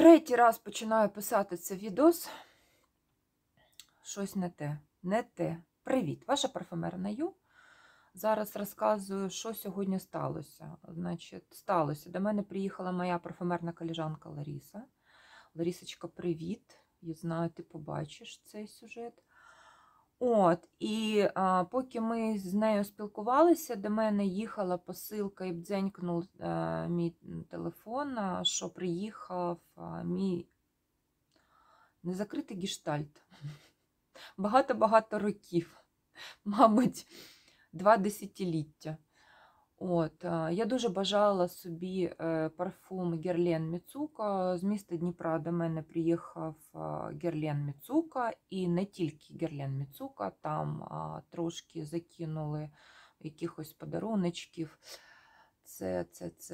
Третій раз починаю писати це відос. Щось не те, не те. Привіт, ваша парфумерна Ю. Зараз розказую, що сьогодні сталося. Значить, сталося. До мене приїхала моя парфумерна колежанка Ларіса. Ларісочка, привіт. Я знаю, ти побачиш цей сюжет. От, і поки ми з нею спілкувалися, до мене їхала посилка і бдзенькнув мій телефон, що приїхав мій незакритий гештальт. Багато-багато років, мабуть, 2 десятиліття. От, я дуже бажала собі парфум Герлен Міцука. З міста Дніпра до мене приїхав Герлен Міцука, і не тільки Герлен Міцука, там трошки закинули якихось подаруночків. Це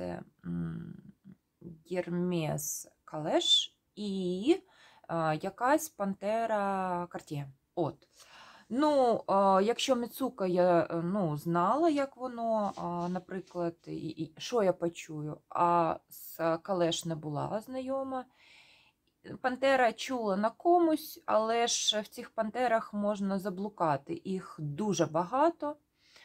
Гермес Калеш і якась Пантера Cartier. От. Ну, якщо Міцука я знала, як воно, наприклад, що я почую, а з Калеш не була знайома. Пантера чула на комусь, але ж в цих пантерах можна заблукати. Їх дуже багато.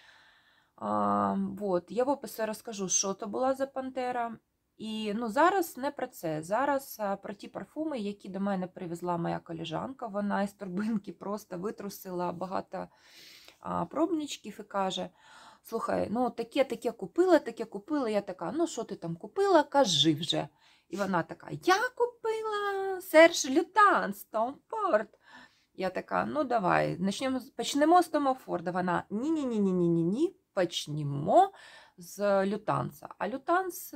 От. Я в описі розкажу, що це була за пантера. І зараз не про це. Зараз про ті парфуми, які до мене привезла моя колежанка. Вона із торбинки просто витрусила багато пробничків і каже: слухай, таке купила. Я така: що ти там купила? Кажи вже. І вона така: я купила Серж Лютанс, Tom Ford. Я така: давай, почнемо з Тома Форда. Вона: ні, почнемо з Лютанса. А Лютанс,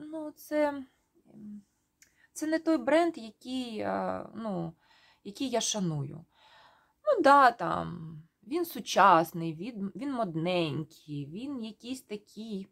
це не той бренд, який я шаную. Там, він сучасний, він модненький, він якийсь такий,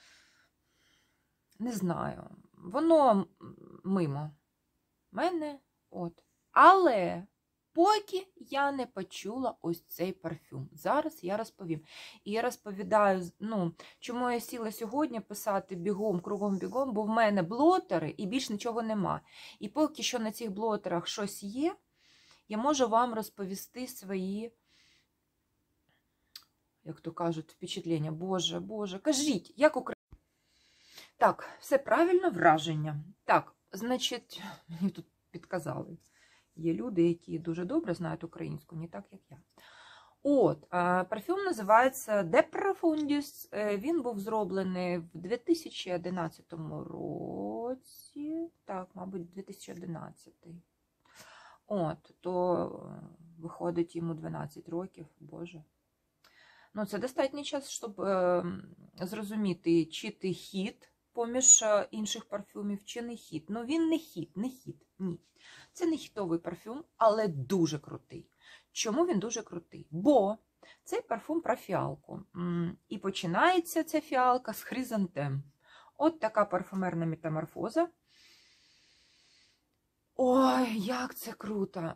не знаю, воно мимо мене, от. Але поки я не почула ось цей парфюм. Зараз я розповім. І я розповідаю, чому я сіла сьогодні писати бігом, кругом бігом, бо в мене блотери і більш нічого нема. І поки що на цих блотерах щось є, я можу вам розповісти свої, як то кажуть, впечатлення. Боже, кажіть, як Україна. Так, все правильно, враження. Так, значить, мені тут підказали. Є люди, які дуже добре знають українську, не так, як я. От, парфюм називається De Profundis. Він був зроблений в 2011 році. Так, мабуть, 2011. От, то виходить йому 12 років, боже. Це достатній час, щоб зрозуміти, чи ти хіт поміж інших парфюмів, чи не хіт. Він не хіт, ні. Це не хітовий парфюм, але дуже крутий. Чому він дуже крутий? Бо цей парфюм про фіалку. І починається ця фіалка з хризантем. От така парфумерна метаморфоза. Ой, як це круто!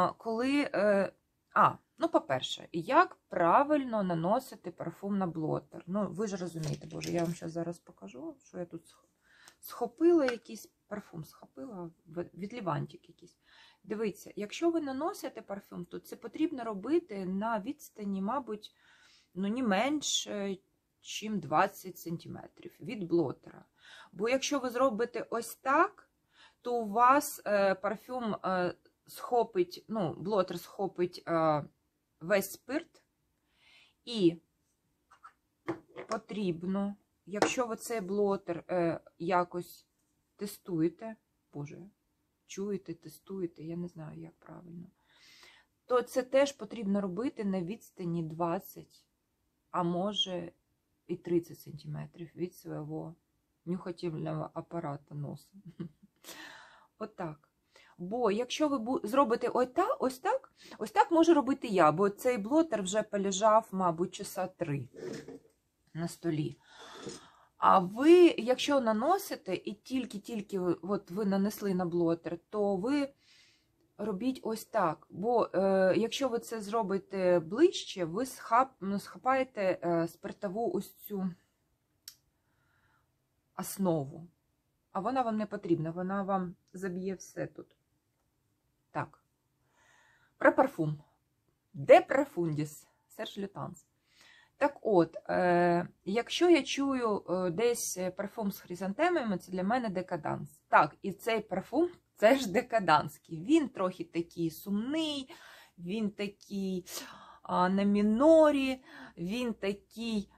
По-перше, як правильно наносити парфум на блотер. Ви ж розумієте, боже, я вам зараз покажу, що я тут схопила якийсь парфум, від Лівантик якийсь. Дивіться, якщо ви наносите парфюм, то це потрібно робити на відстані, мабуть, не менше, ніж 20 см від блотера. Бо якщо ви зробите ось так, то у вас парфюм схопить, блотер схопить весь спирт, і потрібно, якщо ви цей блотер якось тестуєте, боже, чуєте, тестуєте, я не знаю, як правильно, то це теж потрібно робити на відстані 20, а може і 30 см від свого нюхательного апарата носа. Отак. Бо якщо ви зробите ось так можу робити я, бо цей блотер вже полежав, мабуть, часа 3 на столі. А ви, якщо наносите і тільки ви нанесли на блотер, то ви робіть ось так. Бо якщо ви це зробите ближче, ви схапаєте спиртову ось цю основу. а вона вам не потрібна, вона вам заб'є все тут. Так, про парфум. Де профундіс? Серж Лютанс. Так от, якщо я чую десь парфум з хризантемами, це для мене декаданс. Так, і цей парфум, це ж декаданський. Він трохи такий сумний, він такий на мінорі, він такий,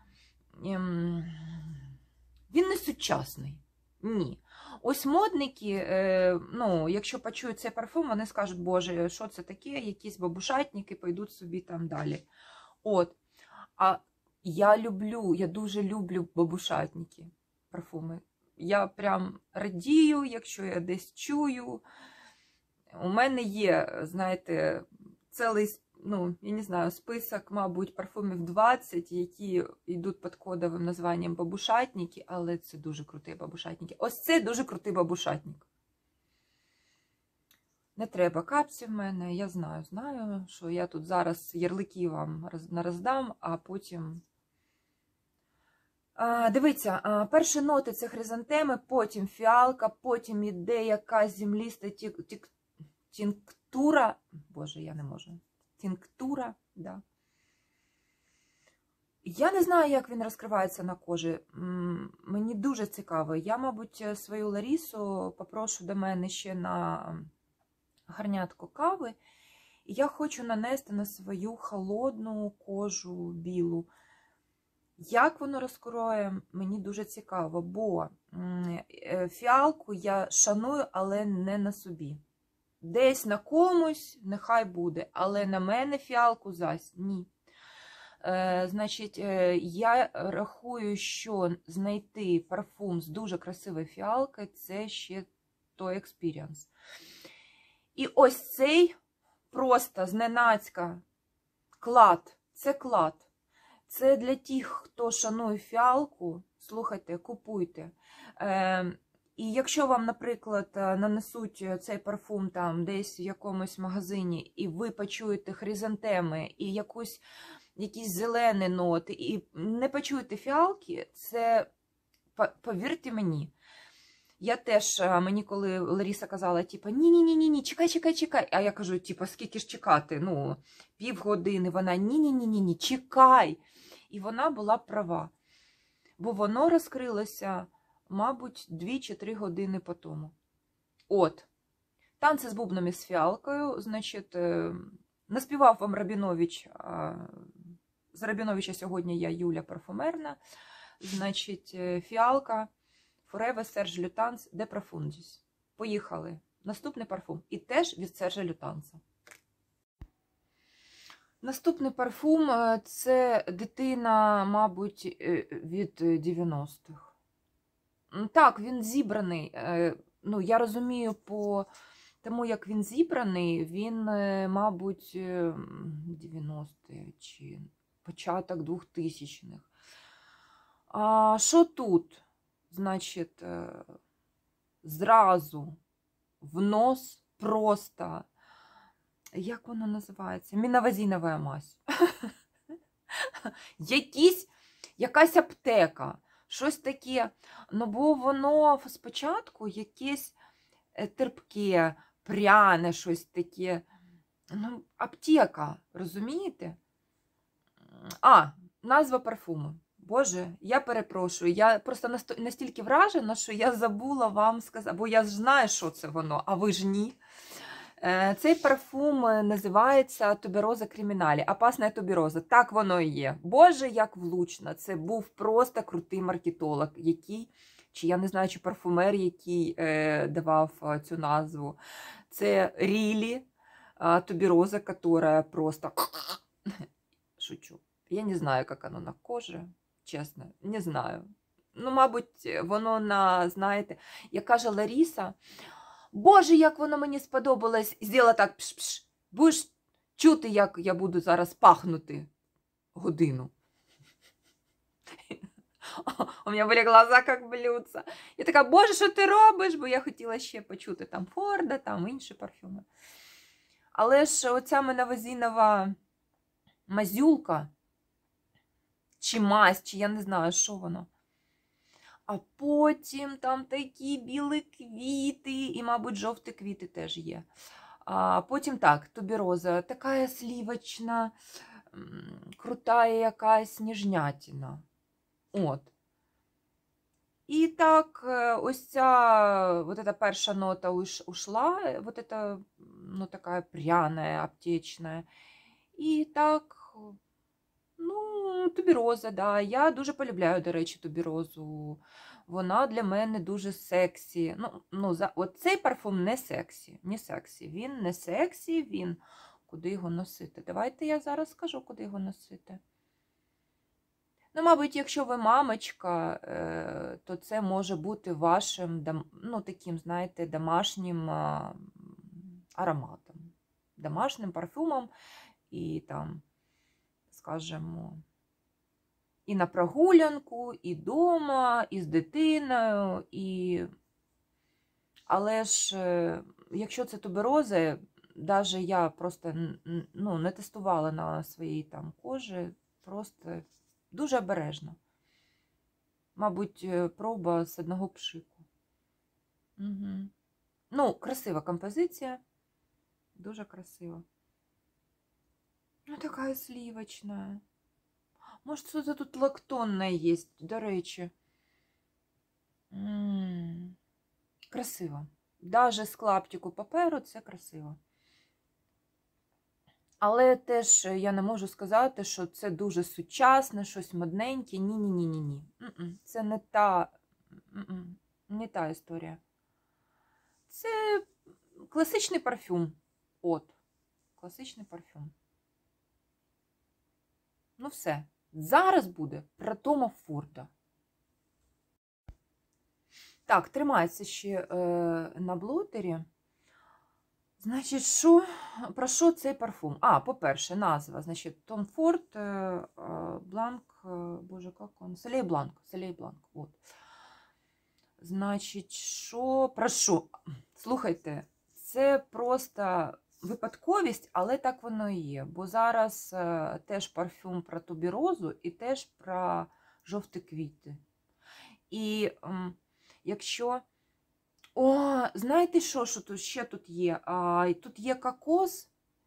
він не сучасний. Ні. Ось модники, ну, якщо почують цей парфум, вони скажуть, боже, що це таке, якісь бабушатники, пойдуть собі там далі. От. А я дуже люблю бабушатники, парфуми. Я прям радію, якщо я десь чую. У мене є, знаєте, цілий, ну, я не знаю, список, мабуть, парфумів 20, які йдуть під кодовим названням бабушатники, але це дуже круті бабушатники. Ось це дуже крутий бабушатник. Не треба капці в мене, я знаю, що я тут зараз ярлики вам нароздам, а потім... Дивіться, перші ноти – це хризантеми, потім фіалка, потім іде якась земліста тінктура. Боже, я не можу. Тінктура, да. Я не знаю, як він розкривається на кожі. Мені дуже цікаво. Я, мабуть, свою Ларісу попрошу до мене ще на гарнятку кави. І я хочу нанести на свою холодну кожу білу. Як воно розкроє, мені дуже цікаво, бо фіалку я шаную, але не на собі. Десь на комусь нехай буде, але на мене фіалку зась ні. Значить, я рахую, що знайти парфум з дуже красивою фіалкою – це ще той експіріанс. І ось цей просто зненацька клад, це клад. Це для тих, хто шанує фіалку, слухайте, купуйте. І якщо вам, наприклад, нанесуть цей парфум там десь в якомусь магазині, і ви почуєте хризантеми і якісь зелені ноти, і не почуєте фіалки, це, повірте мені, я теж, мені коли Ларіса казала, типу, ні, чекай, а я кажу, типу, скільки ж чекати, ну, півгодини, вона, ні, чекай. І вона була права, бо воно розкрилося, мабуть, 2 чи 3 години по тому. От, танці з бубнами з фіалкою, значить, наспівав вам Рабінович, з Рабіновича сьогодні я Юля парфумерна, значить, фіалка, Forever Серж Лютанс, Де Профундіс. Поїхали. Наступний парфум. І теж від Сержа Лютанса. Наступний парфум – це дитина, мабуть, від 90-х. Так, він зібраний. Ну, я розумію, по тому, як він зібраний, він, мабуть, 90-ті чи початок 2000-х. А що тут? Значить, зразу в нос просто... Як воно називається? Міновазінова мазь. Якась аптека. Щось таке. Ну, бо воно спочатку якесь терпке, пряне, щось таке. Ну, аптека, розумієте? Назва парфуму. Боже, я перепрошую. Я просто настільки вражена, що я забула вам сказати. Бо я ж знаю, що це воно, а ви ж ні. Цей парфум називається Тубероза Криміналі. Опасна тубероза. Так воно і є. Боже, як влучно. Це був просто крутий маркетолог, чи я не знаю, чи парфумер, який давав цю назву. Це Рілі тубероза, яка просто... Шучу. Я не знаю, як воно на кожі. Чесно, не знаю. Ну, мабуть, воно знаєте, як каже Ларіса, Боже, як воно мені сподобалось. Зробила так, пш-пш. Будеш чути, як я буду зараз пахнути годину. У мене були глаза, як блюдца. Я така, Боже, що ти робиш? Бо я хотіла ще почути там Форда, там інші парфюми. Але ж оця міновазінова мазюлка, чи мазь, чи я не знаю, що воно. А потім там такі білі квіти, і, мабуть, жовті квіти теж є. А потім так, тубероза, така слівочна, крута якась ніжнятина. От. І так, ось ця, вот эта перша нота ушла, вот это, ну, такая пряная, аптечная. І так, ну, тубероза, да. Я дуже полюбляю, до речі, туберозу. Вона для мене дуже сексі. От цей парфум не сексі, не сексі. Він не сексі, він... Куди його носити? Давайте я зараз скажу, куди його носити. Ну, мабуть, якщо ви мамочка, то це може бути вашим, ну, таким, знаєте, домашнім ароматом, домашнім парфумом, і там, скажімо, і на прогулянку, і вдома, і з дитиною, і... Але ж, якщо це тубероза, навіть я просто, ну, не тестувала на своїй там кожі, просто дуже обережно. Мабуть, проба з одного пшику. Угу. Ну, красива композиція. Дуже красива. Ну, така сливочна. Може, що-то тут лактонне є, до речі. Красиво. Даже з клаптику паперу це красиво. Але теж я не можу сказати, що це дуже сучасне, щось модненьке. Ні-ні-ні-ні-ні. Це не та історія. Це класичний парфюм. От. Класичний парфюм. Ну все. Зараз буде про Тома Форда. Так, тримається ще на блотері. Значить, про що цей парфум? По-перше, назва. Значить, Том Форд, Бланк, боже, як він? Солей Бланк. Солей Бланк. От. Значить, про що? Слухайте, це просто випадковість, але так воно і є. Бо зараз теж парфюм про туберозу і теж про жовті квіти. І якщо... О, знаєте що тут ще тут є? Тут є кокос.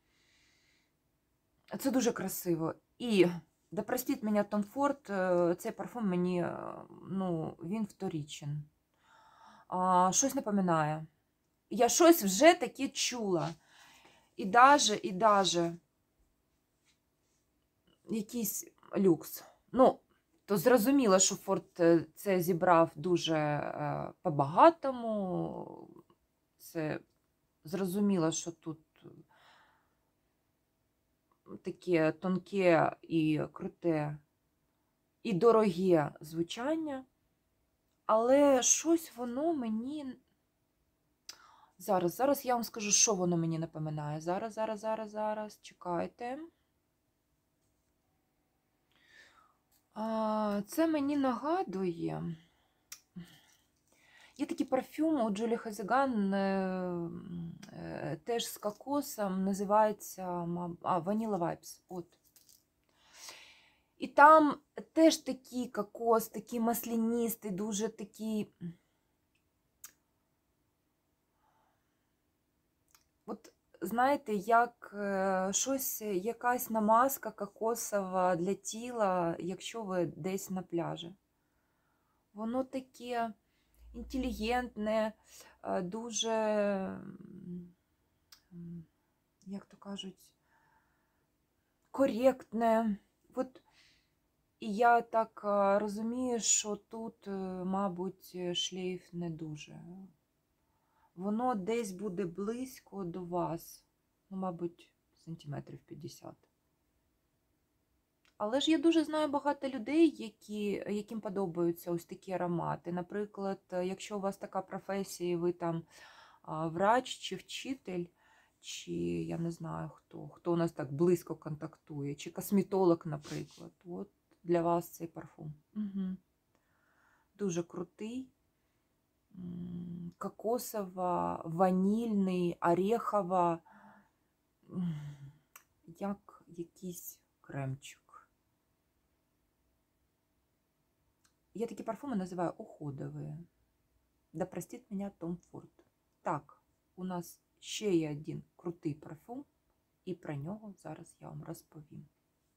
Це дуже красиво. І, да простіть мене, Том Форд, цей парфум мені, ну, він вторічен. Щось напоминає. Я щось вже таке чула. І даже якийсь люкс. Ну, то зрозуміло, що Форд це зібрав дуже по-багатому. Це зрозуміло, що тут таке тонке і круте, і дороге звучання. Але щось воно мені... Зараз я вам скажу, що воно мені напоминає. Зараз, чекайте. Це мені нагадує. Є такий парфюм у Джулі Хазеган, теж з кокосом, називається Vanilla Vibes. От. І там теж такий кокос, такий маслянистий, дуже такий... От, знаєте, як щось, якась намазка кокосова для тіла, якщо ви десь на пляжі. Воно таке інтелігентне, дуже, як то кажуть, коректне. От, і я так розумію, що тут, мабуть, шлейф не дуже. Воно десь буде близько до вас, ну, мабуть, сантиметрів 50. Але ж я дуже знаю багато людей, яким подобаються ось такі аромати. Наприклад, якщо у вас така професія, і ви там врач чи вчитель, чи я не знаю хто у нас так близько контактує, чи косметолог, наприклад. От для вас цей парфум. Угу. Дуже крутий. Кокосово, ванільний, орехово, як якийсь кремчик. я такі парфуми називаю уходові. Да простить мене Том Форд. Так, у нас ще є один крутий парфум, і про нього зараз я вам розповім.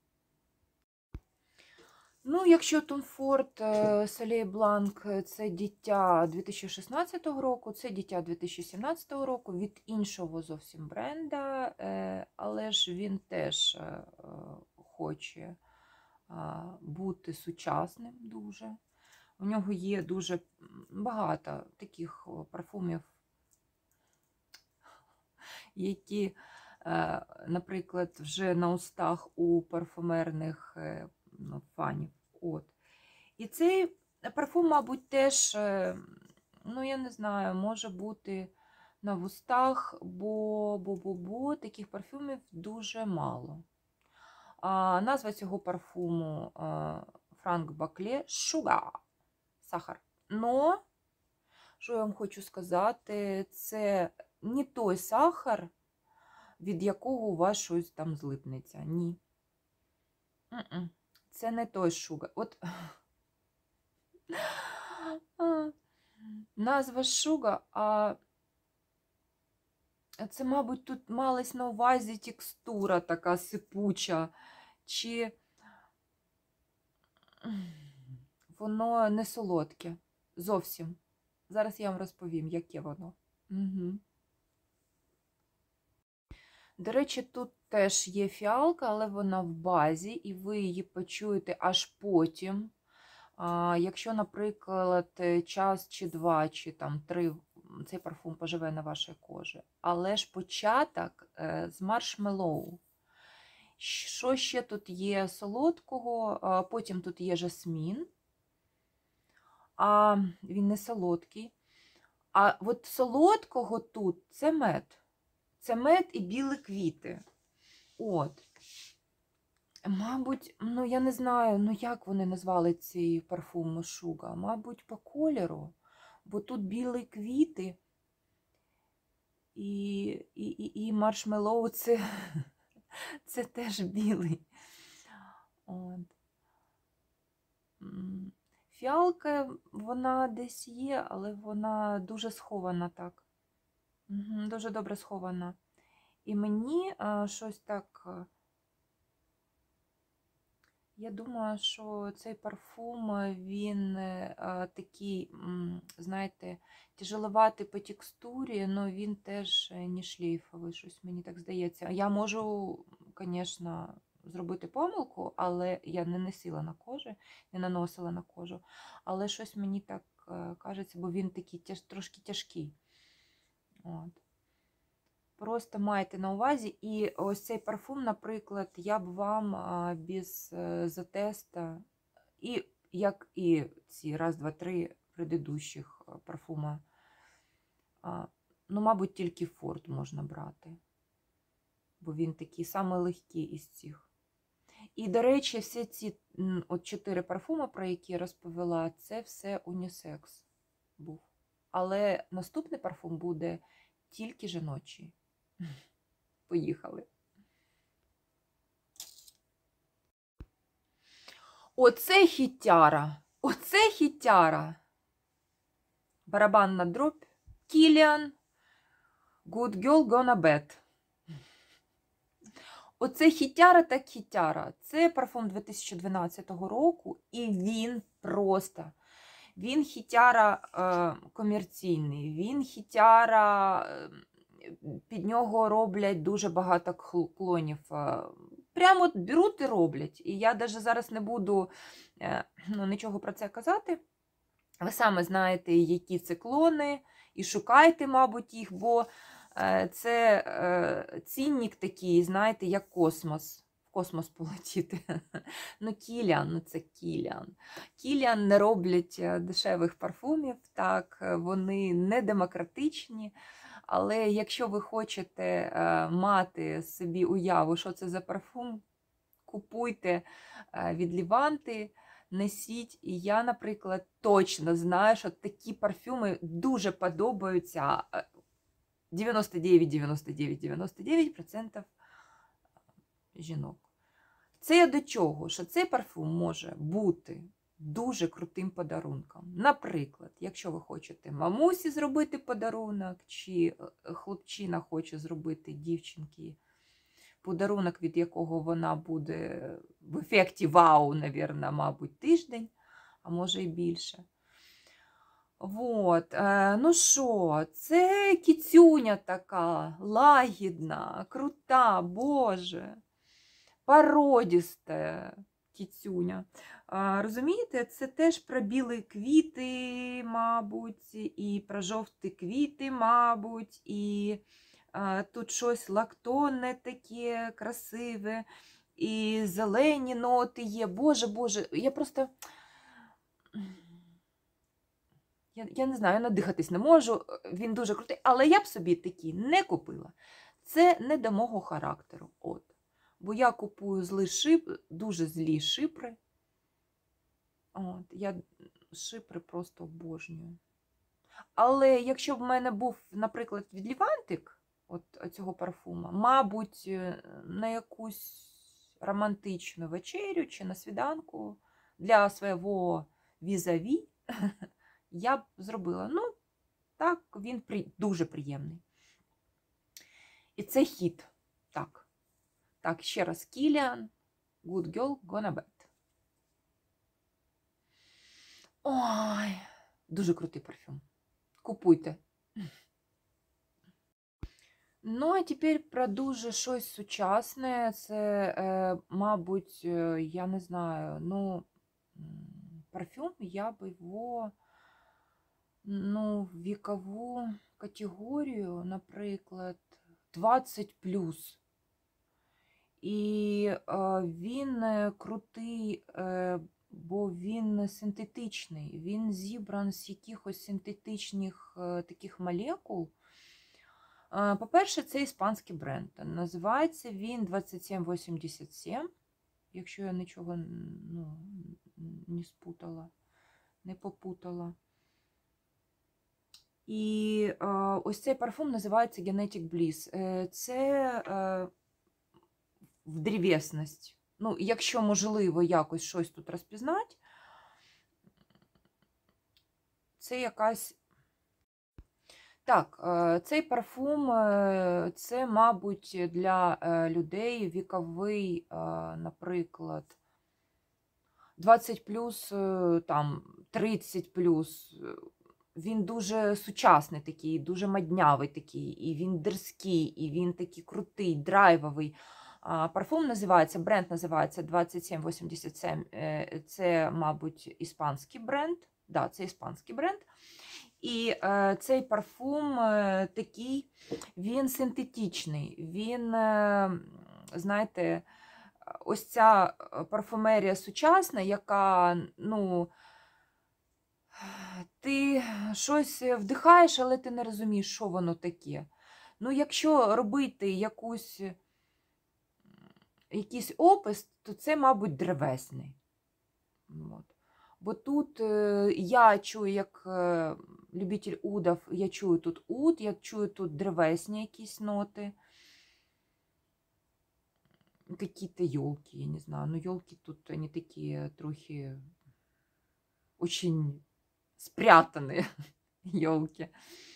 Ну, якщо Tom Ford Soleil Blanc – це дитя 2016 року, це дитя 2017 року, від іншого зовсім бренда, але ж він теж хоче бути сучасним дуже. У нього є дуже багато таких парфумів, які, наприклад, вже на устах у парфумерних фанів. От. І цей парфум, мабуть, теж, ну, я не знаю, може бути на вустах, бо таких парфумів дуже мало. Назва цього парфуму Franck Baclé Sugar. Сахар. Но, що я вам хочу сказати, це не той сахар, від якого у вас щось там злипнеться. Ні. Це не той шугар. От назва шуга, а це, мабуть, тут малась на увазі текстура така сипуча, чи воно не солодке. Зовсім. Зараз я вам розповім, яке воно. Угу. До речі, тут теж є фіалка, але вона в базі, і ви її почуєте аж потім. Якщо, наприклад, час чи два, чи там 3 цей парфум поживе на вашій кожі. Але ж початок з маршмеллоу. Що ще тут є солодкого? Потім тут є жасмін. Він не солодкий. А от солодкого тут це мед. Це мед і білі квіти. От. Мабуть, ну я не знаю, ну як вони назвали ці парфуми Шуга. Мабуть, по кольору. Бо тут білі квіти і маршмеллоу це, це теж білий. От. Фіалка, вона десь є, але вона дуже схована так. Дуже добре схована. І мені щось так, я думаю, що цей парфум, він такий, знаєте, тяжеловатий по текстурі, але він теж не шлейфовий, щось мені так здається. Я можу, звісно, зробити помилку, але я не носила на кожу, не наносила на кожу, але щось мені так кажеться, бо він такий трошки тяжкий. От. Просто майте на увазі. І ось цей парфум, наприклад, я б вам без затеста, і як і ці раз, два, три предыдущих парфума, ну, мабуть, тільки Форд можна брати. Бо він такий самий легкий із цих. І, до речі, всі ці от 4 парфуми, про які я розповіла, це все унісекс був. Але наступний парфум буде тільки жіночий. Поїхали. Оце хітяра. Оце хітяра. Барабанна дробь. Kilian. Good girl gonna bed. Оце хітяра так хітяра. Це парфум 2012 року. І він просто... Він хітяра комерційний. Він хітяра... Під нього роблять дуже багато клонів. Прямо от беруть і роблять. І я навіть зараз не буду нічого про це казати. Ви саме знаєте, які це клони, і шукайте, мабуть, їх, бо це цінник такий, знаєте, як космос. В космос полетіти. Ну, Kilian, ну це Kilian. Kilian не роблять дешевих парфумів, так, вони не демократичні. Але якщо ви хочете мати собі уяву, що це за парфум, купуйте від Ліванти, несіть. І я, наприклад, точно знаю, що такі парфюми дуже подобаються 99% жінок. Це я до чого? Що цей парфум може бути дуже крутим подарунком. Наприклад, якщо ви хочете мамусі зробити подарунок, чи хлопчина хоче зробити дівчинці подарунок, від якого вона буде в ефекті вау, навірно, мабуть, тиждень, а може і більше. Вот. Ну що, це кіцюня така, лагідна, крута, боже, породіста кіцюня. Розумієте, це теж про білі квіти, мабуть, і про жовті квіти, мабуть, і тут щось лактонне таке красиве, і зелені ноти є. Боже, боже, я просто... Я не знаю, я надихатись не можу, він дуже крутий, але я б собі такі не купила. Це не до мого характеру. От. Бо я купую дуже злі шипри. От. Я шипри просто обожнюю. Але якщо б в мене був, наприклад, відлівантик от цього парфума, мабуть, на якусь романтичну вечерю чи на свіданку для свого візаві, я б зробила. Ну, так, він дуже приємний. І це хіт. Так. Так, ще раз. Kilian, Good Girl, Gonna Bed. Ой, дуже крутий парфюм. Купуйте. Ну, а тепер про дуже щось сучасне. Це, мабуть, я не знаю, ну, парфюм, я б його... Ну, вікову категорію, наприклад, 20+. І він крутий, бо він синтетичний. Він зібран з якихось синтетичних таких молекул. По-перше, це іспанський бренд. Називається він 2787, якщо я нічого не спутала, не попутала. І ось цей парфум називається Genetic Bliss. Це в древесність. Ну, якщо можливо якось щось тут розпізнати, це якась... Так, цей парфум, це, мабуть, для людей віковий, наприклад, 20+, там, 30+. Він дуже сучасний такий, дуже моднявий такий, і він дерзкий, і він такий крутий, драйвовий. Парфум називається, бренд називається 2787. Це, мабуть, іспанський бренд. Да, це іспанський бренд. І цей парфум такий, він синтетичний. Він, знаєте, ось ця парфумерія сучасна, яка, ну, ти щось вдихаєш, але ти не розумієш, що воно таке. Ну, якщо робити якийсь опис, то це, мабуть, древесний. От. Бо тут я чую, як любитель удів, я чую тут уд, я чую тут древесні якісь ноти. Какие-то елки, я не знаю. Но елки тут, они такие трохи очень спрятані елки.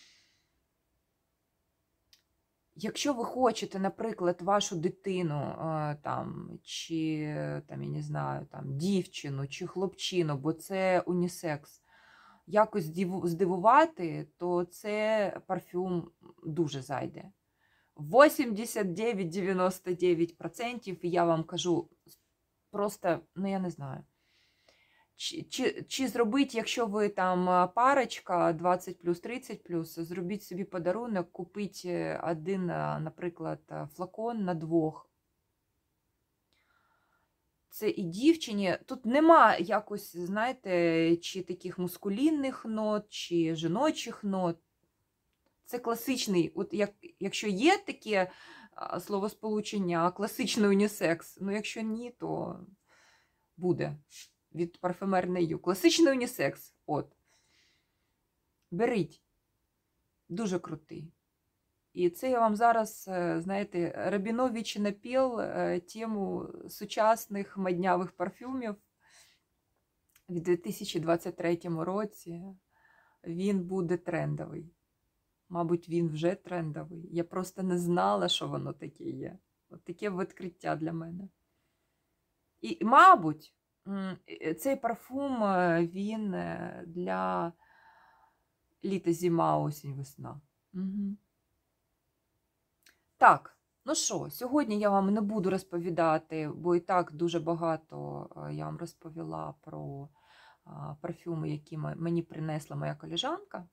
Якщо ви хочете, наприклад, вашу дитину, там, чи, там, я не знаю, там, дівчину, чи хлопчину, бо це унісекс, якось здивувати, то це парфюм дуже зайде. 89-99%, я вам кажу, просто, ну, я не знаю. Чи зробіть, якщо ви там парочка 20+, 30+, зробіть собі подарунок, купіть один, наприклад, флакон на двох. Це і дівчині. Тут нема якось, знаєте, чи таких мускулінних нот, чи жіночих нот. Це класичний, от якщо є таке словосполучення, класичний унісекс, ну якщо ні, то буде. Від парфюмерної. Класичний унісекс. От. Беріть. Дуже крутий. І це я вам зараз, знаєте, Рабінович напів тему сучасних моднявих парфюмів в 2023 році він буде трендовий. Мабуть, він вже трендовий. Я просто не знала, що воно таке є. От таке відкриття для мене. І, мабуть, цей парфум, він для літа, зима, осінь, весна. Угу. Так, ну що, сьогодні я вам не буду розповідати, бо і так дуже багато я вам розповіла про парфюми, які мені принесла моя колежанка.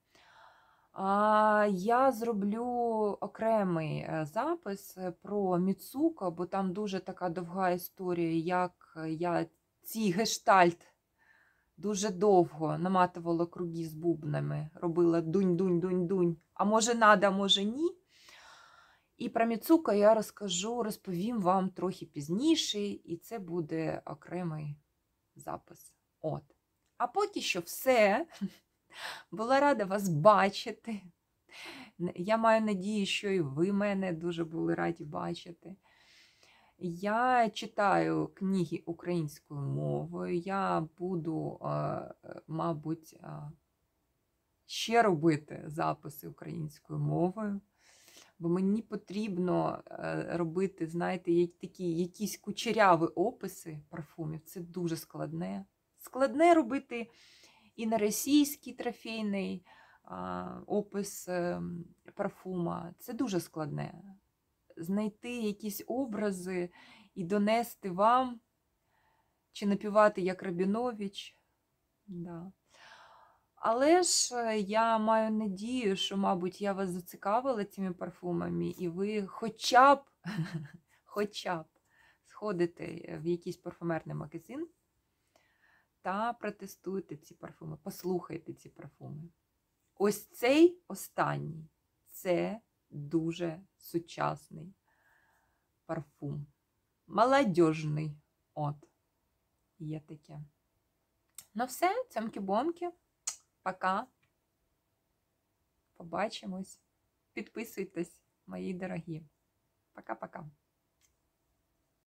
Я зроблю окремий запис про Міцуко, бо там дуже така довга історія, як я цей гештальт дуже довго наматувала круги з бубнами, робила дунь-дунь-дунь-дунь, а може надо, а може ні. І про Міцуко я розповім вам трохи пізніше, і це буде окремий запис. От. А поки що все. Була рада вас бачити. Я маю надію, що і ви мене дуже були раді бачити. Я читаю книги українською мовою. Я буду, мабуть, ще робити записи українською мовою. Бо мені потрібно робити, знаєте, такі якісь кучеряві описи парфумів. Це дуже складне. Складне робити і на російський трофейний опис парфума. Це дуже складне. Знайти якісь образи і донести вам, чи напівати як Рабінович. Да. Але ж я маю надію, що, мабуть, я вас зацікавила цими парфумами, і ви хоча б сходите в якийсь парфумерний магазин та протестуйте ці парфуми, послухайте ці парфуми. Ось цей останній – це дуже сучасний парфум. Молодіжний. От. Є таке. Ну все, цьомки-бомки. Пока. Побачимось. Підписуйтесь, мої дорогі. Пока-пока.